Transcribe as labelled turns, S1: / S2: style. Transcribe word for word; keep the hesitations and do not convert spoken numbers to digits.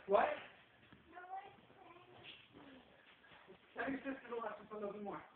S1: What? Tell your sister to watch us a little bit more.